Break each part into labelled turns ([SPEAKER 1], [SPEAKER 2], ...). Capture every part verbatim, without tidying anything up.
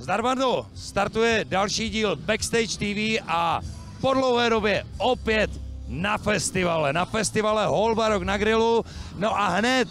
[SPEAKER 1] Zdar bando, startuje další díl Backstage T V a po dlouhé době opět na festivale. Na festivale Holbarok na grilu. No a hned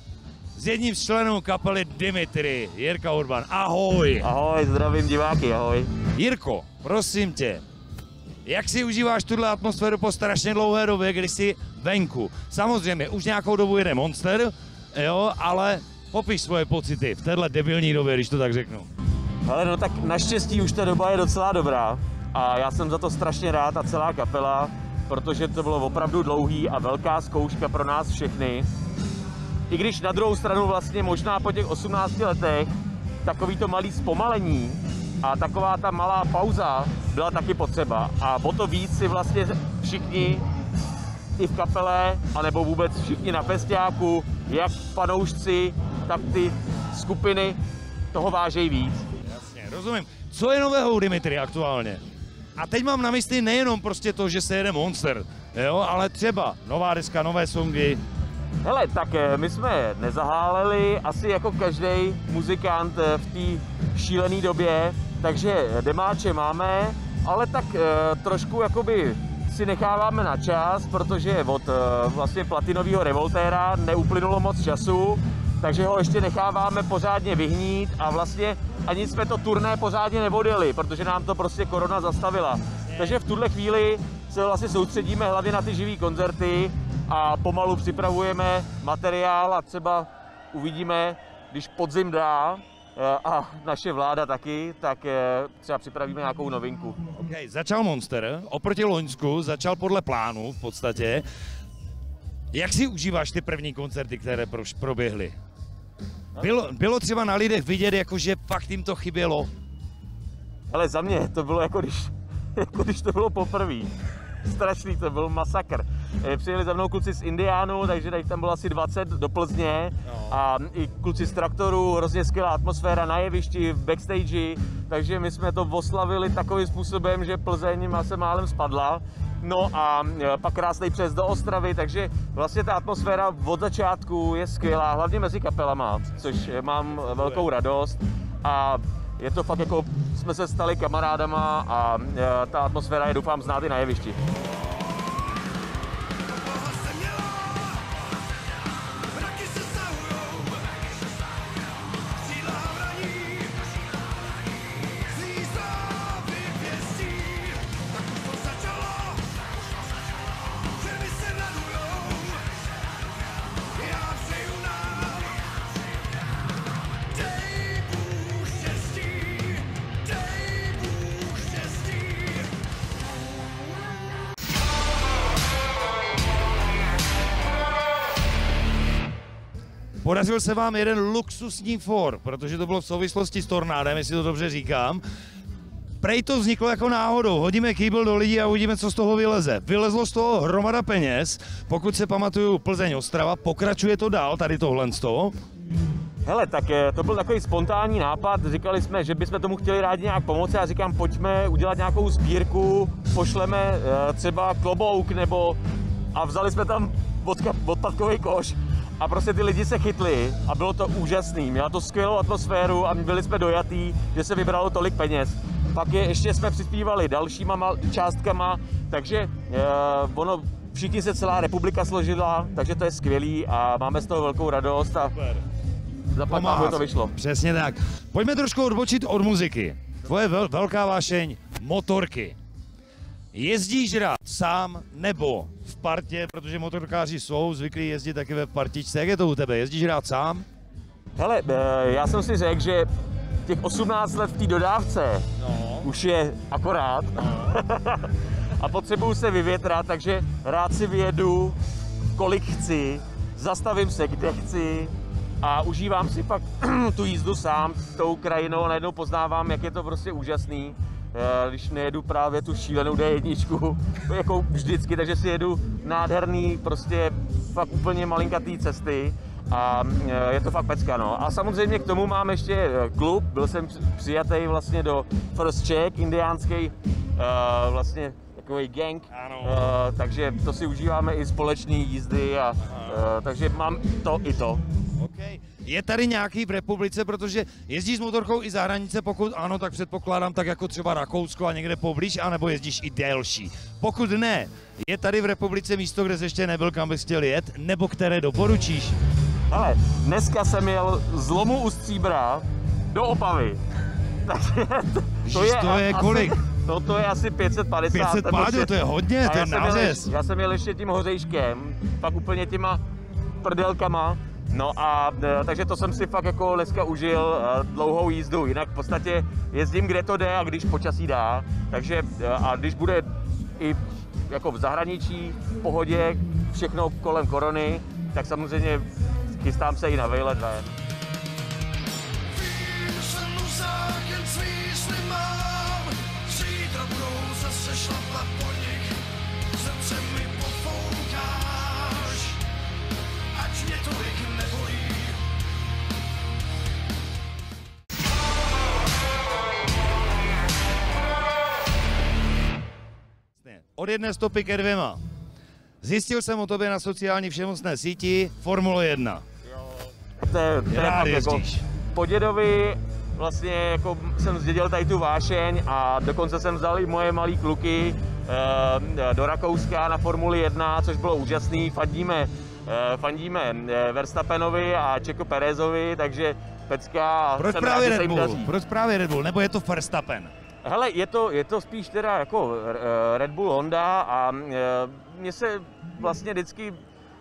[SPEAKER 1] s jedním z členů kapely Dimitri, Jirka Urban. Ahoj.
[SPEAKER 2] Ahoj, zdravím diváky, ahoj.
[SPEAKER 1] Jirko, prosím tě, jak si užíváš tuhle atmosféru po strašně dlouhé době, kdy jsi venku? Samozřejmě, už nějakou dobu jede Monster, jo, ale popiš svoje pocity v téhle debilní době, když to tak řeknu.
[SPEAKER 2] Hele, no tak naštěstí už ta doba je docela dobrá a já jsem za to strašně rád a celá kapela, protože to bylo opravdu dlouhý a velká zkouška pro nás všechny. I když na druhou stranu vlastně možná po těch osmnácti letech takový to malý zpomalení a taková ta malá pauza byla taky potřeba. A o to víc si vlastně všichni i v kapele, anebo vůbec všichni na festiáku, jak fanoušci, tak ty skupiny toho vážejí víc.
[SPEAKER 1] Jasně, rozumím. Co je nového u Dimitri aktuálně? A teď mám na mysli nejenom prostě to, že se jede Monster, jo, ale třeba nová deska, nové songy.
[SPEAKER 2] Hele, tak my jsme nezaháleli, asi jako každý muzikant v té šílené době, takže demáče máme, ale tak trošku jakoby si necháváme na čas, protože od vlastně platinového Revoltéra neuplynulo moc času, takže ho ještě necháváme pořádně vyhnít a vlastně ani jsme to turné pořádně nevodili, protože nám to prostě korona zastavila. Takže v tuhle chvíli se vlastně soustředíme hlavně na ty živý koncerty a pomalu připravujeme materiál a třeba uvidíme, když podzim dá a naše vláda taky, tak třeba připravíme nějakou novinku.
[SPEAKER 1] Okay, začal Monster, oproti loňsku, začal podle plánu v podstatě. Jak si užíváš ty první koncerty, které proběhly? Bylo, bylo třeba na lidech vidět, jako že fakt jim to chybělo?
[SPEAKER 2] Ale za mě to bylo jako když, jako když to bylo poprvé. Strašný, to byl masakr. Přijeli za mnou kluci z Indiánu, takže tady tam bylo asi dvacet do Plzně a i kluci z Traktoru, hrozně skvělá atmosféra na jevišti, v backstage, takže my jsme to oslavili takovým způsobem, že Plzeň se málem spadla. No a pak krásný přes do Ostravy, takže vlastně ta atmosféra od začátku je skvělá, hlavně mezi kapelama, což mám velkou radost a je to fakt jako, jsme se stali kamarádama a ta atmosféra je, doufám, znát i na jevišti.
[SPEAKER 1] Podařil se vám jeden luxusní for, protože to bylo v souvislosti s tornádem, jestli to dobře říkám. Prej to vzniklo jako náhodou, hodíme kýbl do lidí a uvidíme, co z toho vyleze. Vylezlo z toho hromada peněz, pokud se pamatuju Plzeň Ostrava, pokračuje to dál, tady tohle z toho.
[SPEAKER 2] Hele, tak to byl takový spontánní nápad, říkali jsme, že bychom tomu chtěli rádi nějak pomoci a říkám, pojďme udělat nějakou sbírku, pošleme třeba klobouk nebo... A vzali jsme tam odpadkový koš. A prostě ty lidi se chytli a bylo to úžasný, měla to skvělou atmosféru a byli jsme dojatý, že se vybralo tolik peněz. Pak je, ještě jsme přispívali dalšíma částkama, takže e, ono, všichni se celá republika složila, takže to je skvělý a máme z toho velkou radost a zaplať pámu to vyšlo.
[SPEAKER 1] Přesně tak. Pojďme trošku odbočit od muziky. Tvoje vel, velká vášeň, motorky. Jezdíš rád sám nebo v partě, protože motorkáři jsou zvyklí jezdit taky ve partičce. Jak je to u tebe? Jezdíš rád sám?
[SPEAKER 2] Hele, já jsem si řekl, že těch osmnáct let v té dodávce no. už je akorát no. a potřebuju se vyvětrat, takže rád si vyjedu, kolik chci, zastavím se, kde chci a užívám si pak tu jízdu sám tou krajinou a najednou poznávám, jak je to prostě úžasný. Když nejedu právě tu šílenou D jedna, jako vždycky, takže si jedu nádherný, prostě fakt úplně malinkatý cesty a je to fakt pecka, no. A samozřejmě k tomu mám ještě klub, byl jsem přijatý vlastně do First Czech, indiánský vlastně takový gang, uh, takže to si užíváme i společné jízdy a uh, takže mám to i to.
[SPEAKER 1] Okay. Je tady nějaký v republice, protože jezdíš s motorkou i za hranice, pokud ano, tak předpokládám tak jako třeba Rakousko a někde poblíž, anebo jezdíš i delší. Pokud ne, je tady v republice místo, kde jsi ještě nebyl, kam bys chtěl jet, nebo které doporučíš?
[SPEAKER 2] Hele, dneska jsem jel z Lomu u Stříbra do Opavy. Takže to, to je,
[SPEAKER 1] to je
[SPEAKER 2] asi,
[SPEAKER 1] kolik?
[SPEAKER 2] To, to je asi pět set padesát.
[SPEAKER 1] pět set páďo, to je hodně, to je nářez.
[SPEAKER 2] Já jsem jel ještě tím Hořejškem, pak úplně těma prdelkama. No a takže to jsem si fakt jako dneska užil dlouhou jízdu, jinak v podstatě jezdím kde to jde a když počasí dá, takže a když bude i jako v zahraničí, v pohodě, všechno kolem korony, tak samozřejmě chystám se i na vejlet ven.
[SPEAKER 1] Od jedné stopy ke dvěma. Zjistil jsem o tobě na sociální všemocné síti Formule jedna.
[SPEAKER 2] Jo, to je, to je fakt jako po dědovi vlastně jako jsem zdědil tady tu vášeň a dokonce jsem vzal i moje malý kluky e, do Rakouska na Formuli jedna, což bylo úžasný. Fandíme, e, fandíme Verstappenovi a Checo Pérezovi, takže pecka.
[SPEAKER 1] Proč právě Red Bull? Proč právě Red Bull? Nebo je to Verstappen?
[SPEAKER 2] Hele, je to, je to spíš teda jako Red Bull Honda a mně se vlastně vždycky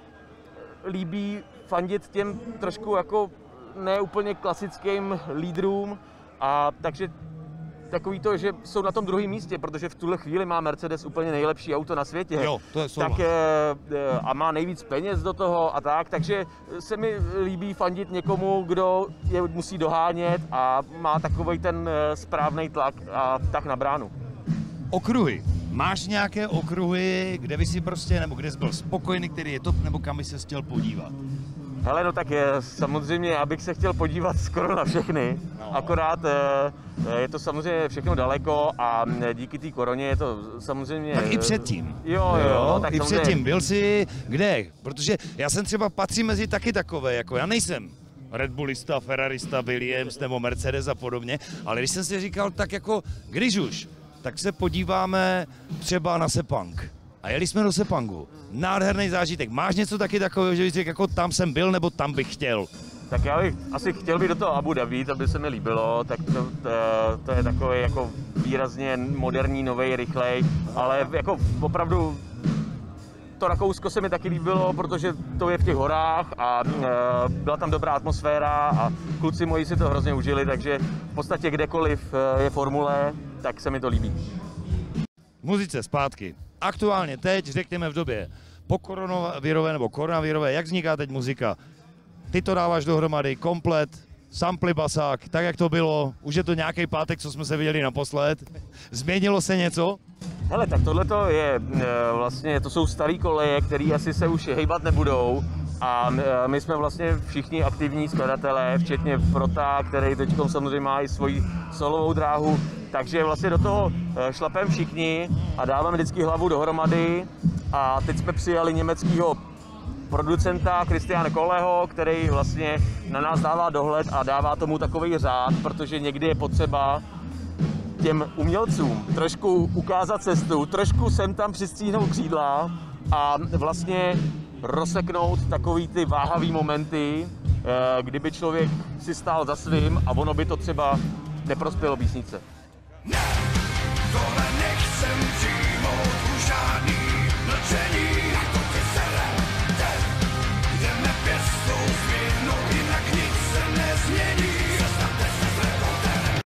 [SPEAKER 2] líbí fandit těm trošku jako neúplně klasickým lídrům a takže takový to, že jsou na tom druhém místě, protože v tuhle chvíli má Mercedes úplně nejlepší auto na světě.
[SPEAKER 1] Jo, to je
[SPEAKER 2] tak, a má nejvíc peněz do toho a tak, takže se mi líbí fandit někomu, kdo je musí dohánět a má takový ten správný tlak a tak na bránu.
[SPEAKER 1] Okruhy. Máš nějaké okruhy, kde by si prostě, nebo kde jsi byl spokojený, který je top, nebo kam by se chtěl podívat?
[SPEAKER 2] Hele, no tak je, samozřejmě, já bych se chtěl podívat skoro na všechny, no. Akorát je to samozřejmě všechno daleko a díky té koroně je to samozřejmě...
[SPEAKER 1] Tak i předtím.
[SPEAKER 2] Jo, jo, jo
[SPEAKER 1] tak i samozřejmě... předtím. Byl jsi kde? Protože já jsem třeba patří mezi taky takové, jako já nejsem Red Bullista, Ferrarista, Williams nebo Mercedes a podobně, ale když jsem si říkal, tak jako když už, tak se podíváme třeba na Sepang. A jeli jsme do Sepangu. Nádherný zážitek. Máš něco taky takového, že bys řekl, jako tam jsem byl, nebo tam bych chtěl?
[SPEAKER 2] Tak já bych asi chtěl být do toho Abu Dhabi, to by se mi líbilo, tak to, to, to je takový jako výrazně moderní, novej, rychlej, ale jako opravdu to Rakousko se mi taky líbilo, protože to je v těch horách a e, byla tam dobrá atmosféra a kluci moji si to hrozně užili, takže v podstatě kdekoliv je formule, tak se mi to líbí.
[SPEAKER 1] Muzice zpátky. Aktuálně teď, řekněme v době po koronavirové nebo koronavirové, jak vzniká teď muzika? Ty to dáváš dohromady komplet, samply, basák, tak jak to bylo, už je to nějaký pátek, co jsme se viděli naposled. Změnilo se něco?
[SPEAKER 2] Hele, tak tohle je vlastně, to jsou staré koleje, které asi se už hejbat nebudou. A my jsme vlastně všichni aktivní skladatelé, včetně Prota, který teď samozřejmě má i svoji solovou dráhu. Takže vlastně do toho šlapeme všichni a dáváme vždycky hlavu dohromady. A teď jsme přijali německého producenta Christiana Kohleho, který vlastně na nás dává dohled a dává tomu takový řád, protože někdy je potřeba těm umělcům trošku ukázat cestu, trošku sem tam přistříhnout křídla a vlastně rozseknout takový ty váhavý momenty, kdyby člověk si stál za svým a ono by to třeba neprospělo písnice.
[SPEAKER 3] Ne, tohle nechcem přijmout už žádný mlčení, jako ty sere, teď jdeme pěstou zvěnou, jinak nic se nezmění, sestavte se s reportérem.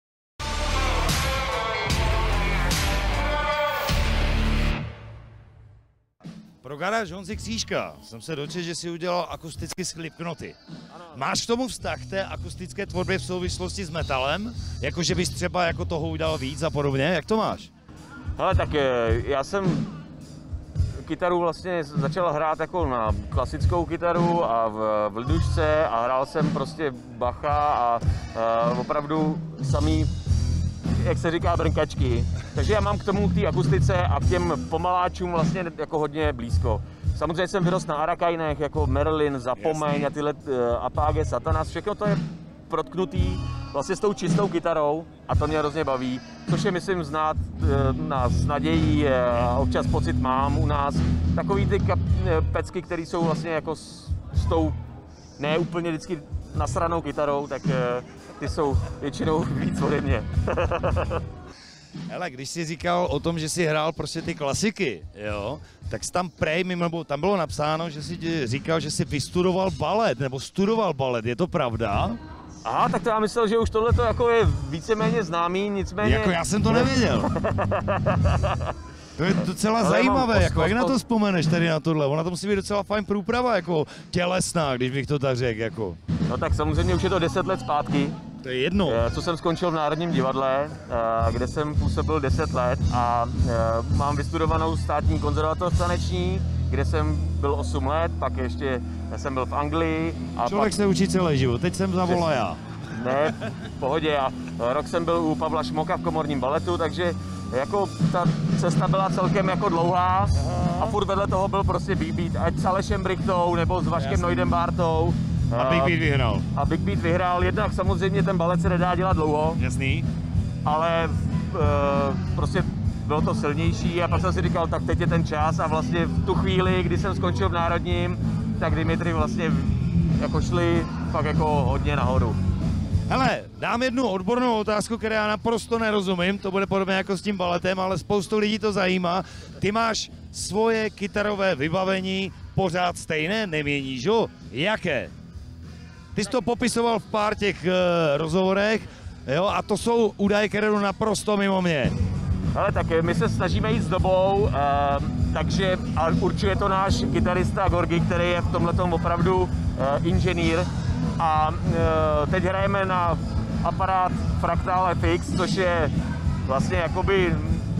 [SPEAKER 1] Pro garáž Honzy Křížka jsem se dočetl, že si udělal akusticky Slipknoty. Máš k tomu vztah té akustické tvorbě v souvislosti s metalem? Jako, že bys třeba jako toho udělal víc a podobně? Jak to máš?
[SPEAKER 2] Hele, tak já jsem kytaru vlastně začal hrát jako na klasickou kytaru a v, v lidušce a hrál jsem prostě Bacha a, a opravdu samý, jak se říká, brnkačky. Takže já mám k tomu, k té akustice a k těm pomaláčům vlastně jako hodně blízko. samozřejmě jsem vyrost na Arakainech, jako Merlin, Zapomeň
[SPEAKER 1] Jasný.
[SPEAKER 2] a tyhle uh, Apage, Satanas, všechno to je protknutý vlastně s tou čistou kytarou a to mě hrozně baví, což je, myslím, znát uh, nás s nadějí a uh, občas pocit mám u nás. Takový ty kap, uh, pecky, které jsou vlastně jako s, s tou ne úplně vždycky nasranou kytarou, tak uh, ty jsou většinou víc ode mě.
[SPEAKER 1] Hele, když jsi říkal o tom, že jsi hrál prostě ty klasiky, jo, tak jsi tam prej, nebo tam bylo napsáno, že jsi říkal, že jsi vystudoval balet, nebo studoval balet, je to pravda?
[SPEAKER 2] Aha, tak to já myslel, že už tohle to jako je víceméně známý, nicméně...
[SPEAKER 1] Jako já jsem to nevěděl. To je docela
[SPEAKER 2] Ale
[SPEAKER 1] zajímavé,
[SPEAKER 2] mám
[SPEAKER 1] jako,
[SPEAKER 2] os-
[SPEAKER 1] jak na to
[SPEAKER 2] os-
[SPEAKER 1] vzpomeneš tady na tohle? Ona to musí být docela fajn průprava, jako tělesná, když bych to tak řekl, jako.
[SPEAKER 2] No tak samozřejmě už je to deset let zpátky,
[SPEAKER 1] To je jedno.
[SPEAKER 2] eh, co jsem skončil v Národním divadle, eh, kde jsem působil deset let a eh, mám vystudovanou státní konzervatoř taneční, kde jsem byl osm let, pak ještě jsem byl v Anglii a
[SPEAKER 1] Člověk
[SPEAKER 2] pak...
[SPEAKER 1] se učí celý život, teď jsem zavolal já.
[SPEAKER 2] Ne, v pohodě. A rok jsem byl u Pavla Šmoka v komorním baletu, takže jako ta cesta byla celkem jako dlouhá a furt vedle toho byl prostě Big Beat, ať s Alešem Brichtou nebo s Vaškem
[SPEAKER 1] Jasný.
[SPEAKER 2] Neudembartou.
[SPEAKER 1] A Big Beat vyhrál.
[SPEAKER 2] A Big Beat vyhrál, jednak samozřejmě ten balet se nedá dělat dlouho,
[SPEAKER 1] Jasný?
[SPEAKER 2] ale e, prostě bylo to silnější a pak jsem si říkal, tak teď je ten čas a vlastně v tu chvíli, kdy jsem skončil v Národním, tak Dimitri vlastně jako šli fakt jako hodně nahoru.
[SPEAKER 1] Hele, dám jednu odbornou otázku, které já naprosto nerozumím, to bude podobně jako s tím baletem, ale spoustu lidí to zajímá. Ty máš svoje kytarové vybavení pořád stejné, neměníš ho? Jaké? Ty jsi to popisoval v pár těch uh, rozhovorech, jo, a to jsou údaje, které jdou naprosto mimo mě.
[SPEAKER 2] Ale tak my se snažíme jít s dobou, eh, takže a určuje to náš kytarista Gorgi, který je v tomhletom opravdu eh, inženýr. A eh, teď hrajeme na aparát Fractal F X, což je vlastně jakoby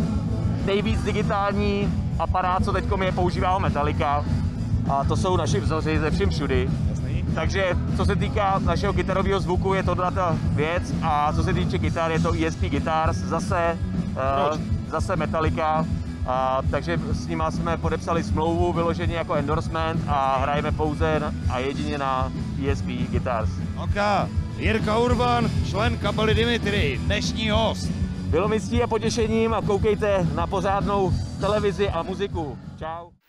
[SPEAKER 2] nejvíc digitální aparát, co teď je používá Metallica. A to jsou naši vzory ze všem všudy. Takže co se týká našeho kytarového zvuku, je tohle ta věc a co se týče kytar, je to E S P Guitars, zase, uh, zase Metallica, a, takže s nima jsme podepsali smlouvu vyloženě jako endorsement a hrajeme pouze na, a jedině na E S P Guitars.
[SPEAKER 1] Ok, Jirka Urban, člen kapely Dimitri, dnešní host.
[SPEAKER 2] Bylo mi ctí a potěšením a koukejte na pořádnou televizi a muziku. Čau.